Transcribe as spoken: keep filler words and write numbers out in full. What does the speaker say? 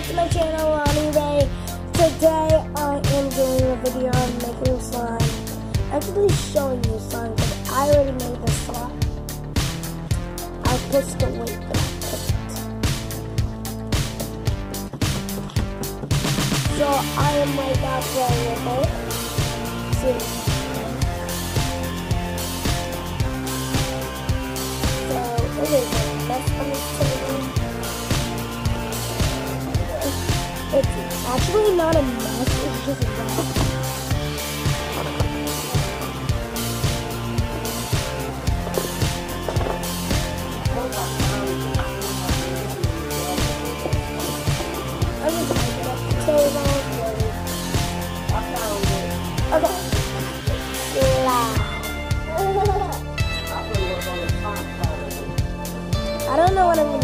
back to my channel, Anyway. Today I am doing a video on making slime. Actually showing you slime because I already made this slime. I pushed the weight, but I couldn't. So I am right now playing with it. See. So it is a mess on this table. It's actually not a mess, it's just wet. I'm just picking up the table. Okay. Slide. I don't know what I'm going to